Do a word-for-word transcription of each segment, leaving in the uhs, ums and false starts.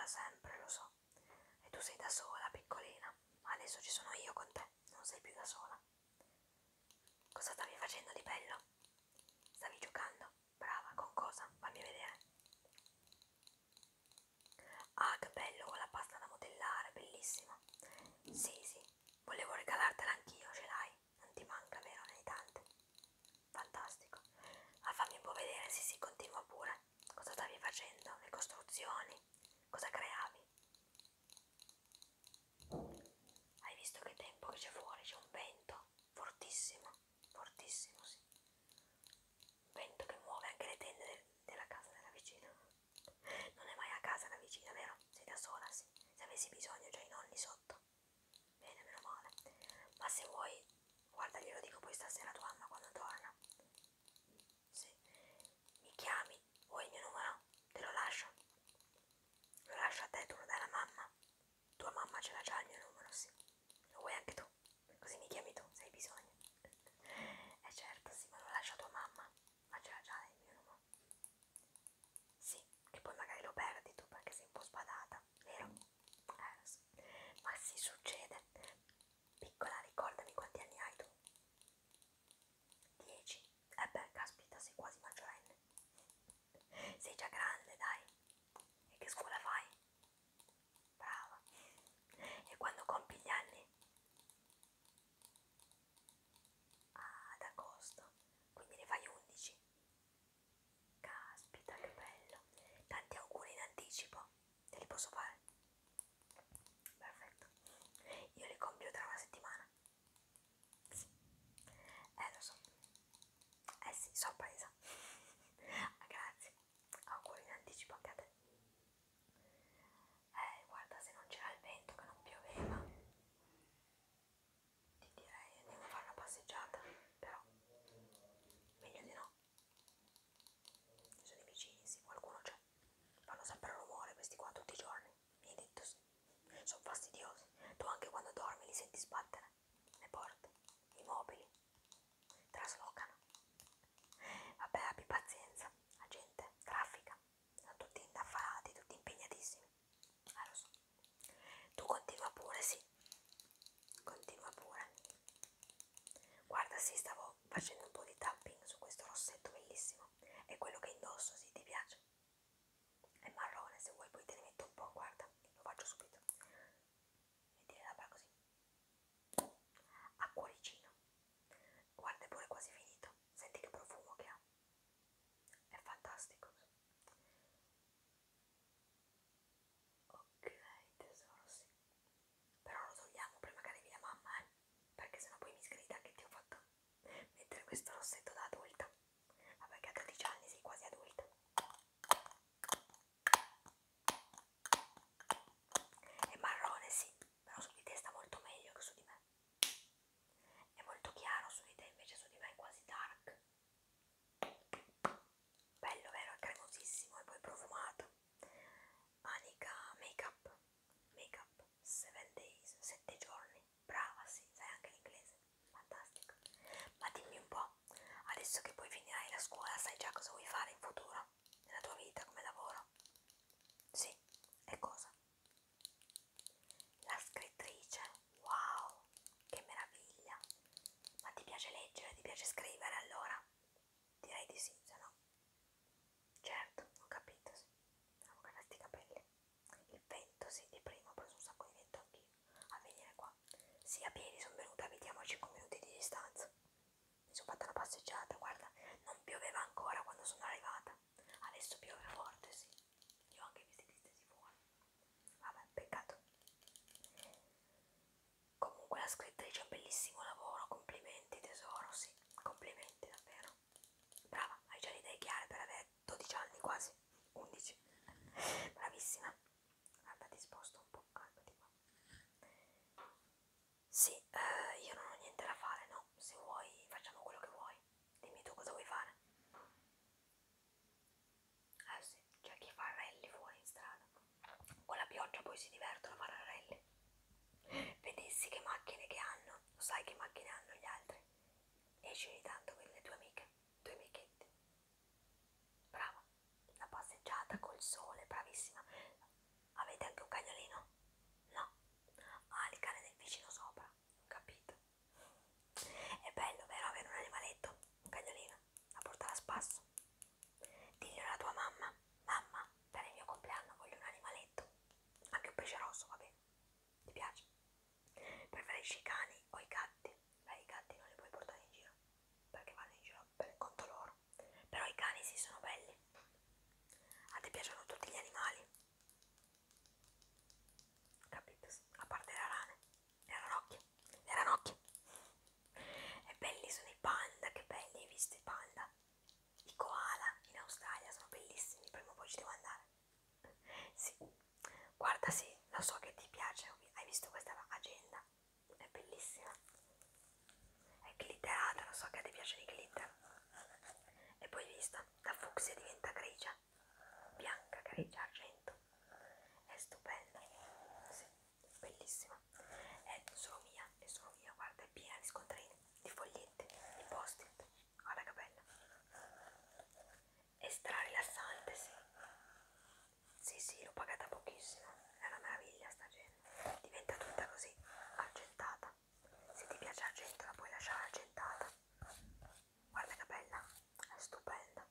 da sempre, lo so. E tu sei da sola, piccolina. Ma adesso ci sono io con te, non sei più da sola. Cosa stavi facendo di bello? Stavi giocando? Brava, con cosa? Fammi vedere. Ah, che bello, con la pasta da modellare, bellissimo. Sì, sì, volevo regalartela anch'io, ce l'hai? Non ti manca, vero? Ne hai tante. Fantastico. Ma fammi un po' vedere, sì, sì, continua pure. Cosa stavi facendo? Le costruzioni? Cosa creavi? Hai visto che tempo che c'è fuori? C'è un vento fortissimo, fortissimo, sì. Un vento che muove anche le tende del, della casa della vicina. Non è mai a casa la vicina, vero? Sei da sola, sì. Se avessi bisogno già i nonni sotto. Bene, meno male. Ma se vuoi, guarda, glielo dico poi stasera a tua mamma quando torna. Sì. Mi chiami? Vuoi il mio numero? Te lo lascio? Lo lascio a te, tu lo dai alla mamma. Tua mamma ce l'ha già il mio numero, sì. Lo vuoi anche tu? Così mi chiami tu, se hai bisogno. Eh certo, sì, ma lo lascio a tua mamma. Ma ce l'ha già il mio numero. Sì, che poi magari lo perdi tu perché sei un po' sbadata, vero? Eh, lo so. Ma sì, succede. Piccola, ricordami quanti anni hai tu? Dieci? Eh beh, caspita, sei quasi maggiorenne. Sei già grande, dai. E che scuola fai? Brava. E quando compi gli anni? Ah, ad agosto. Quindi ne fai undici. Caspita, che bello. Tanti auguri in anticipo. Te li posso fare? Perfetto. Io li compio tra una settimana. Sì. Eh, lo so. Eh sì, sorpresa. Ah, grazie. Auguri in anticipo anche a te. Eh, guarda, se non c'era il vento, che non pioveva, ti direi andiamo a fare una passeggiata, però meglio di no. Ci sono i vicini, sì, qualcuno c'è. Fanno sempre rumore questi qua tutti i giorni. Mi hai detto sì. Sono fastidiosi. Tu anche quando dormi li senti sbattere. Le porte, i mobili. Traslocano. Vabbè, abbi pazienza. La gente traffica. Sono tutti indaffarati, tutti impegnatissimi. Ah, lo so. Tu continua pure, sì. Continua pure. Guarda, sì, stavo facendo un po' di tapping su questo rossetto bellissimo. È quello che indosso, sì, ti piace? È marrone, se vuoi poi te ne metto un po', guarda, lo faccio subito. Metti le labbra così. A cuoricino. Guarda, è pure quasi finito. Senti che profumo che ha. È fantastico. Ok, tesoro, sì. Però lo togliamo prima che arrivi la mamma, eh? Perché sennò poi mi sgrida che ti ho fatto mettere questo rossetto da adulta. Ma perché a dodici anni sei quasi adulta. È marrone, sì, però su di te sta molto meglio che su di me. È molto chiaro su di te, invece su di me è quasi dark. Bello, vero? È cremosissimo e poi profumato. Manica make-up. Make-up seven days, sette giorni. Brava, sì, sai anche l'inglese. Fantastico. Ma dimmi un po', adesso che poi finirai la scuola, sai già cosa vuoi fare in futuro? Nella tua vita, come lavoro? Sì, e cosa? La scrittrice, wow, che meraviglia! Ma ti piace leggere, ti piace scrivere allora? Direi di sì, se no. Certo, ho capito, sì. Devo canarti i capelli. Il vento, sì, di prima ho preso un sacco di vento anch'io a venire qua. Sì, a piedi sono venuta, abitiamo a cinque minuti di distanza. Mi sono fatta una passeggiata, guarda, non pioveva ancora quando sono arrivata. Adesso piove forte, sì. Io ho anche i vestiti stesi fuori. Vabbè, peccato. Comunque la scrittrice è un bellissimo lavoro, complimenti tesoro, sì, complimenti davvero. Brava, hai già le idee chiare per avere dodici anni quasi, undici. Bravissima. Guarda, ti sposto un po', calmati qua. Sì, eh, io non ho niente da fare, no? Se vuoi facciamo quello che vuoi. Dimmi tu cosa vuoi fare. Eh sì, c'è chi fa rally fuori in strada. Con la pioggia poi si divertono a fare rally. Vedessi che macchine che hanno, lo sai che macchine hanno gli altri. Esci ogni tanto con le tue amiche, i tuoi amichetti. Brava, una passeggiata col sole, bravissima. Avete piacciono i glitter. E poi vista, da fucsia diventa grigia, bianca, grigia, argento. È stupenda, sì, bellissima. È solo mia, è solo mia, guarda, è piena di scontrini, di foglietti, di post-it. Guarda che bella. È stra rilassante, sì. Sì, sì, l'ho pagata pochissimo. È una meraviglia sta gente. Diventa tutta così, argentata. Se ti piace argento la puoi lasciare argentata. Guarda che bella, è stupenda.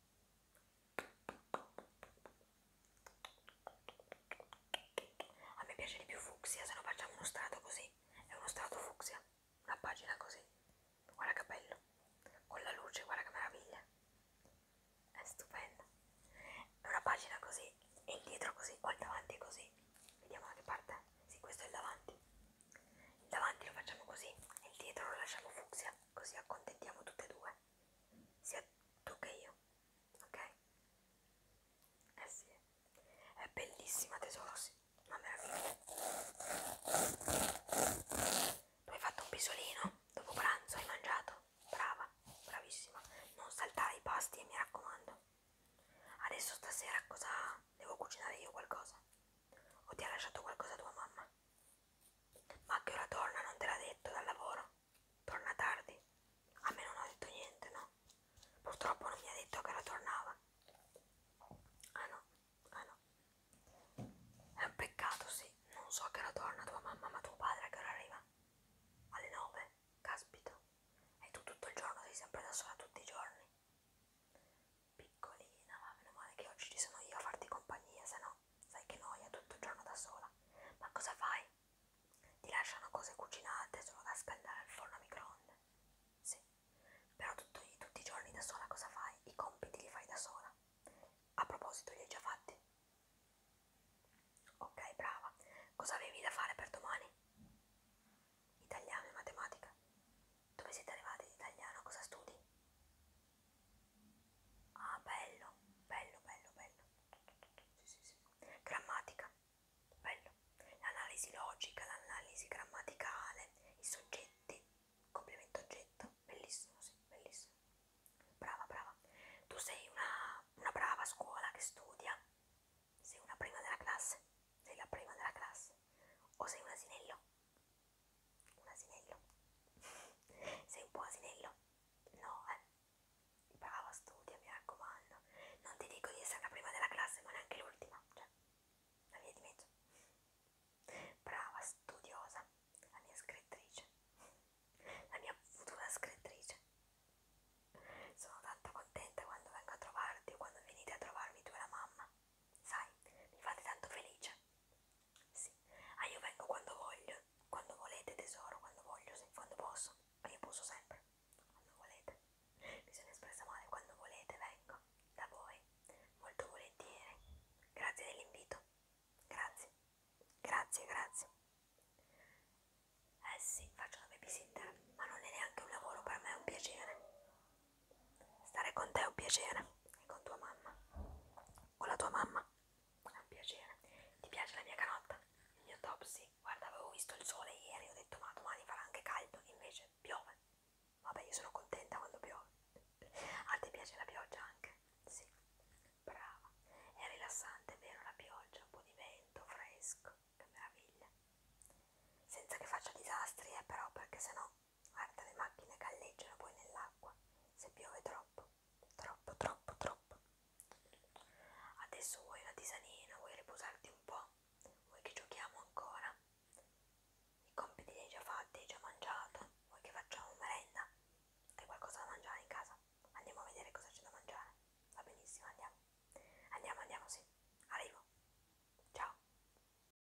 A me piace di più fucsia, se no facciamo uno strato così. È uno strato fucsia, una pagina così. Guarda che bello. Con la luce, guarda che meraviglia. È stupenda. È una pagina così e il dietro così, o il davanti così. Vediamo da che parte. Sì, questo è il davanti. Il davanti lo facciamo così e il dietro lo lasciamo fucsia, così accontentiamo tutte e due. Sia tu che io, ok? Eh sì, è bellissima tesoro, sì.